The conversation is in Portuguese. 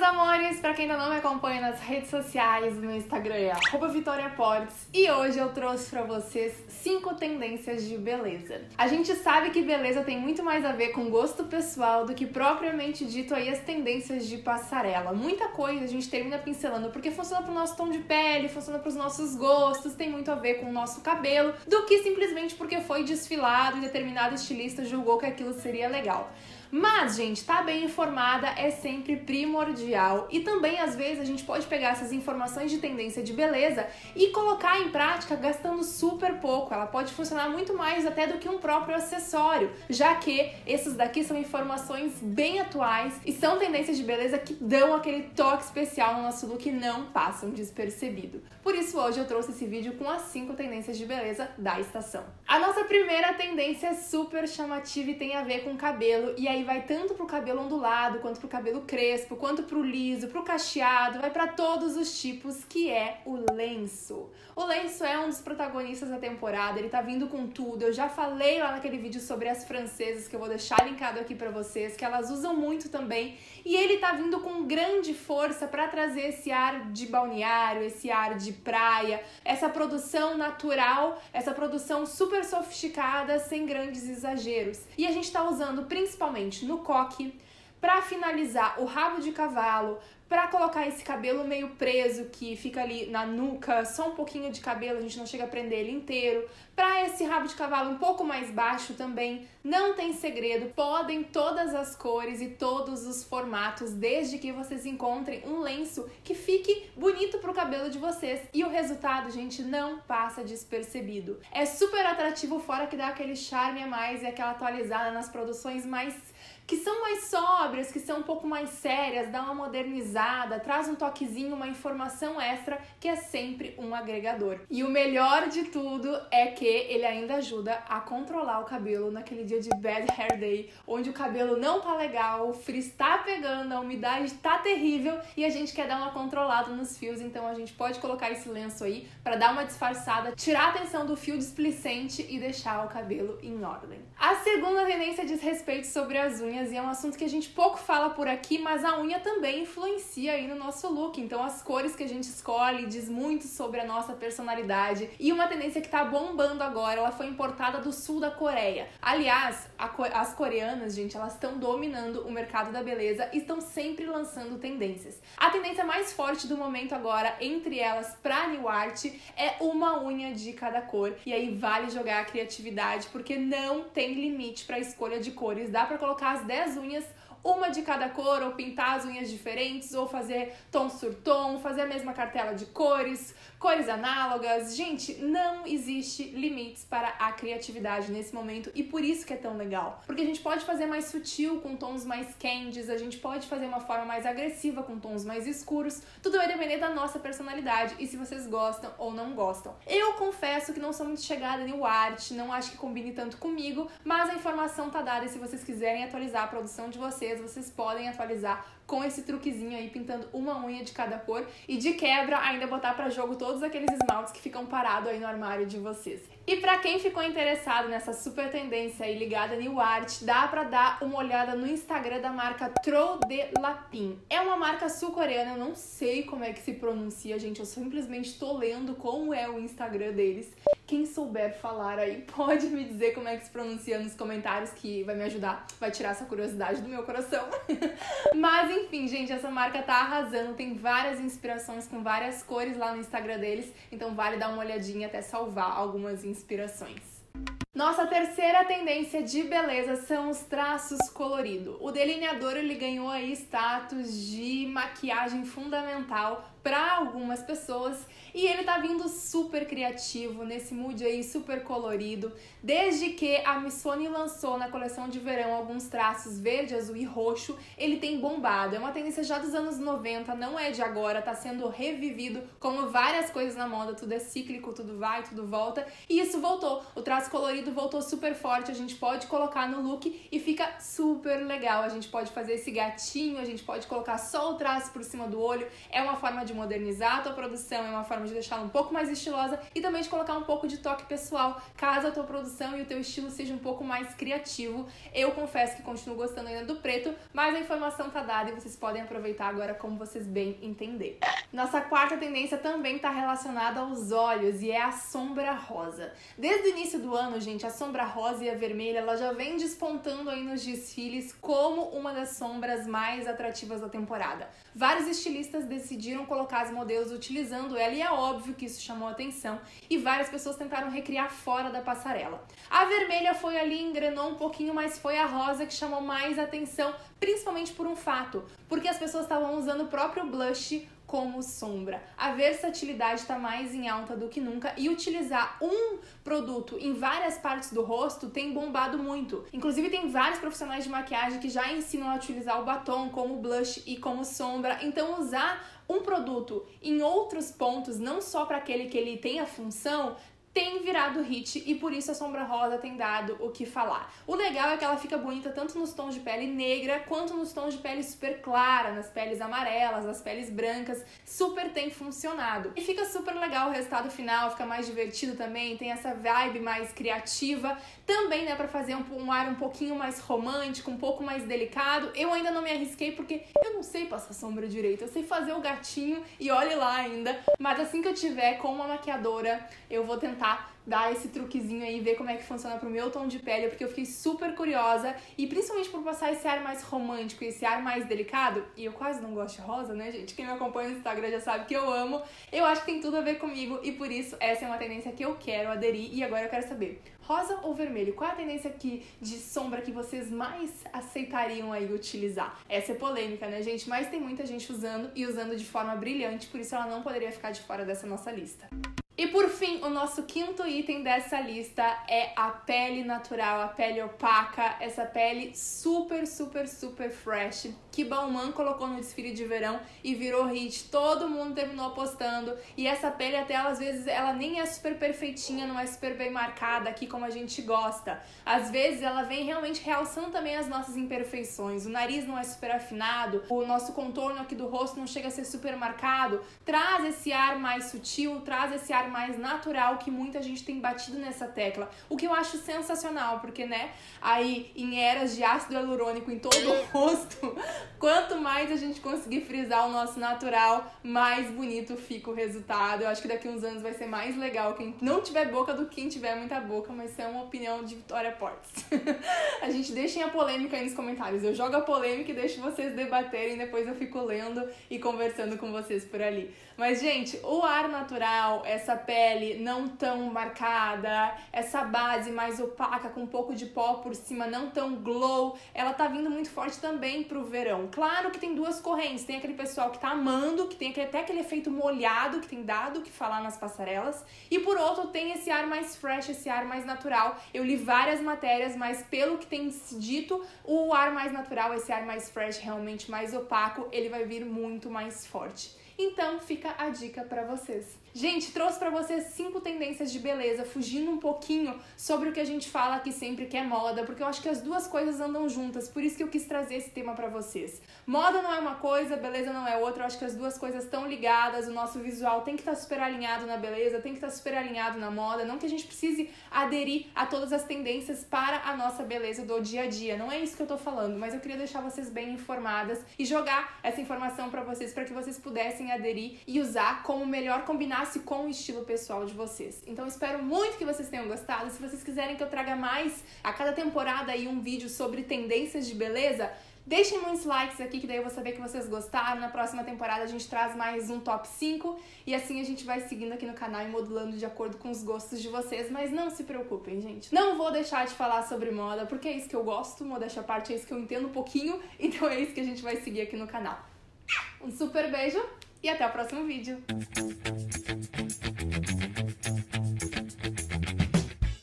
amores! Pra quem ainda não me acompanha nas redes sociais, no Instagram é @VitoriaPortes e hoje eu trouxe pra vocês 5 tendências de beleza. A gente sabe que beleza tem muito mais a ver com gosto pessoal do que propriamente dito aí as tendências de passarela. Muita coisa a gente termina pincelando porque funciona pro nosso tom de pele, funciona pros nossos gostos, tem muito a ver com o nosso cabelo, do que simplesmente porque foi desfilado e determinado estilista julgou que aquilo seria legal. Mas, gente, tá bem informada é sempre primordial e também, às vezes, a gente pode pegar essas informações de tendência de beleza e colocar em prática gastando super pouco. Ela pode funcionar muito mais até do que um próprio acessório, já que esses daqui são informações bem atuais e são tendências de beleza que dão aquele toque especial no nosso look e não passam despercebido. Por isso, hoje eu trouxe esse vídeo com as 5 tendências de beleza da estação. A nossa primeira tendência é super chamativa e tem a ver com cabelo, e aí vai tanto pro cabelo ondulado, quanto pro cabelo crespo, quanto pro liso, pro cacheado, vai pra todos os tipos, que é o lenço. O lenço é um dos protagonistas da temporada, ele tá vindo com tudo. Eu já falei lá naquele vídeo sobre as francesas, que eu vou deixar linkado aqui pra vocês, que elas usam muito também, e ele tá vindo com grande força pra trazer esse ar de balneário, esse ar de praia, essa produção natural, essa produção super sofisticada, sem grandes exageros. E a gente tá usando principalmente no coque, para finalizar o rabo de cavalo, para colocar esse cabelo meio preso que fica ali na nuca, só um pouquinho de cabelo, a gente não chega a prender ele inteiro, para esse rabo de cavalo um pouco mais baixo também, não tem segredo, podem todas as cores e todos os formatos, desde que vocês encontrem um lenço que fique bonito pro cabelo de vocês. E o resultado, gente, não passa despercebido. É super atrativo, fora que dá aquele charme a mais e aquela atualizada nas produções que são mais sóbrias, que são um pouco mais sérias, dá uma modernizada, traz um toquezinho, uma informação extra, que é sempre um agregador. E o melhor de tudo é que ele ainda ajuda a controlar o cabelo naquele dia de bad hair day, onde o cabelo não tá legal, o frizz tá pegando, a umidade tá terrível e a gente quer dar uma controlada nos fios, então a gente pode colocar esse lenço aí pra dar uma disfarçada, tirar a atenção do fio displicente e deixar o cabelo em ordem. A segunda tendência diz respeito sobre as unhas, e é um assunto que a gente pouco fala por aqui, mas a unha também influencia aí no nosso look, então as cores que a gente escolhe diz muito sobre a nossa personalidade. E uma tendência que tá bombando agora, ela foi importada do sul da Coreia. Aliás, as coreanas, gente, elas estão dominando o mercado da beleza e estão sempre lançando tendências. A tendência mais forte do momento agora, entre elas, pra New Art, é uma unha de cada cor. E aí vale jogar a criatividade, porque não tem limite pra escolha de cores. Dá pra colocar as 10 unhas, uma de cada cor, ou pintar as unhas diferentes, ou fazer tom sur tom, fazer a mesma cartela de cores, cores análogas. Gente, não existe limites para a criatividade nesse momento e por isso que é tão legal. Porque a gente pode fazer mais sutil com tons mais candies, a gente pode fazer uma forma mais agressiva com tons mais escuros, tudo vai depender da nossa personalidade e se vocês gostam ou não gostam. Eu confesso que não sou muito chegada em art, não acho que combine tanto comigo, mas a informação tá dada e se vocês quiserem atualizar a produção de vocês podem atualizar com esse truquezinho aí, pintando uma unha de cada cor e de quebra ainda botar pra jogo todos aqueles esmaltes que ficam parados aí no armário de vocês. E pra quem ficou interessado nessa super tendência aí ligada a New Art, dá pra dar uma olhada no Instagram da marca Tro de Lapin. É uma marca sul-coreana, eu não sei como é que se pronuncia, gente, eu simplesmente tô lendo como é o Instagram deles. Quem souber falar aí, pode me dizer como é que se pronuncia nos comentários, que vai me ajudar, vai tirar essa curiosidade do meu coração. Mas enfim, gente, essa marca tá arrasando, tem várias inspirações com várias cores lá no Instagram deles, então vale dar uma olhadinha até salvar algumas inspirações. Nossa terceira tendência de beleza são os traços coloridos. O delineador, ele ganhou aí status de maquiagem fundamental para algumas pessoas e ele tá vindo super criativo, nesse mood aí super colorido, desde que a Missoni lançou na coleção de verão alguns traços verde, azul e roxo, ele tem bombado. É uma tendência já dos anos 90, não é de agora, tá sendo revivido como várias coisas na moda, tudo é cíclico, tudo vai, tudo volta, e isso voltou. O traço colorido colorido voltou super forte, a gente pode colocar no look e fica super legal. A gente pode fazer esse gatinho, a gente pode colocar só o traço por cima do olho. É uma forma de modernizar a tua produção, é uma forma de deixá-la um pouco mais estilosa e também de colocar um pouco de toque pessoal, caso a tua produção e o teu estilo seja um pouco mais criativo. Eu confesso que continuo gostando ainda do preto, mas a informação tá dada e vocês podem aproveitar agora como vocês bem entenderem. Nossa quarta tendência também tá relacionada aos olhos e é a sombra rosa. Desde o início do ano, gente, a sombra rosa e a vermelha, ela já vem despontando aí nos desfiles como uma das sombras mais atrativas da temporada. Vários estilistas decidiram colocar as modelos utilizando ela e é óbvio que isso chamou atenção e várias pessoas tentaram recriar fora da passarela. A vermelha foi ali, engrenou um pouquinho, mas foi a rosa que chamou mais atenção, principalmente por um fato, porque as pessoas estavam usando o próprio blush como sombra. A versatilidade está mais em alta do que nunca e utilizar um produto em várias partes do rosto tem bombado muito. Inclusive tem vários profissionais de maquiagem que já ensinam a utilizar o batom como blush e como sombra. Então usar um produto em outros pontos, não só para aquele que ele tem a função, tem virado hit e por isso a sombra rosa tem dado o que falar. O legal é que ela fica bonita tanto nos tons de pele negra quanto nos tons de pele super clara, nas peles amarelas, nas peles brancas, super tem funcionado. E fica super legal o resultado final, fica mais divertido também, tem essa vibe mais criativa, também dá pra fazer um ar um pouquinho mais romântico, um pouco mais delicado. Eu ainda não me arrisquei porque eu não sei passar sombra direito, eu sei fazer o gatinho e olhe lá ainda, mas assim que eu tiver com uma maquiadora, eu vou tentar dar esse truquezinho aí, ver como é que funciona pro meu tom de pele, porque eu fiquei super curiosa e principalmente por passar esse ar mais romântico, esse ar mais delicado, e eu quase não gosto de rosa, né, gente? Quem me acompanha no Instagram já sabe que eu amo, eu acho que tem tudo a ver comigo e por isso essa é uma tendência que eu quero aderir e agora eu quero saber, rosa ou vermelho? Qual é a tendência de sombra que vocês mais aceitariam aí utilizar? Essa é polêmica, né, gente? Mas tem muita gente usando e usando de forma brilhante, por isso ela não poderia ficar de fora dessa nossa lista. E por fim, o nosso quinto item dessa lista é a pele natural, a pele opaca, essa pele super, super, super fresh, que Balmain colocou no desfile de verão e virou hit, todo mundo terminou postando, e essa pele até ela, às vezes ela nem é super perfeitinha, não é super bem marcada aqui como a gente gosta. Às vezes ela vem realmente realçando também as nossas imperfeições, o nariz não é super afinado, o nosso contorno aqui do rosto não chega a ser super marcado, traz esse ar mais sutil, traz esse ar mais natural que muita gente tem batido nessa tecla, o que eu acho sensacional, porque né, aí em eras de ácido hialurônico em todo o rosto, quanto mais a gente conseguir frisar o nosso natural, mais bonito fica o resultado. Eu acho que daqui uns anos vai ser mais legal quem não tiver boca do que quem tiver muita boca, mas isso é uma opinião de Vitória Portes. A gente deixem a polêmica aí nos comentários, eu jogo a polêmica e deixo vocês debaterem, depois eu fico lendo e conversando com vocês por ali. Mas gente, o ar natural, essa pele não tão marcada, essa base mais opaca com um pouco de pó por cima, não tão glow, ela tá vindo muito forte também pro verão. Claro que tem duas correntes, tem aquele pessoal que tá amando, que tem até aquele efeito molhado, que tem dado o que falar nas passarelas, e por outro tem esse ar mais fresh, esse ar mais natural. Eu li várias matérias, mas pelo que tem dito, o ar mais natural, esse ar mais fresh, realmente mais opaco, ele vai vir muito mais forte. Então fica a dica pra vocês. Gente, trouxe pra vocês 5 tendências de beleza, fugindo um pouquinho sobre o que a gente fala aqui sempre, que é moda, porque eu acho que as duas coisas andam juntas, por isso que eu quis trazer esse tema pra vocês. Moda não é uma coisa, beleza não é outra, eu acho que as duas coisas estão ligadas, o nosso visual tem que estar super alinhado na beleza, tem que estar super alinhado na moda, não que a gente precise aderir a todas as tendências para a nossa beleza do dia a dia, não é isso que eu tô falando, mas eu queria deixar vocês bem informadas e jogar essa informação pra vocês, para que vocês pudessem aderir e usar como melhor combinar com o estilo pessoal de vocês. Então espero muito que vocês tenham gostado. Se vocês quiserem que eu traga mais a cada temporada aí um vídeo sobre tendências de beleza, deixem muitos likes aqui, que daí eu vou saber que vocês gostaram. Na próxima temporada a gente traz mais um top 5 e assim a gente vai seguindo aqui no canal e modulando de acordo com os gostos de vocês. Mas não se preocupem, gente. Não vou deixar de falar sobre moda, porque é isso que eu gosto, modéstia à parte, é isso que eu entendo um pouquinho. Então é isso que a gente vai seguir aqui no canal. Um super beijo e até o próximo vídeo.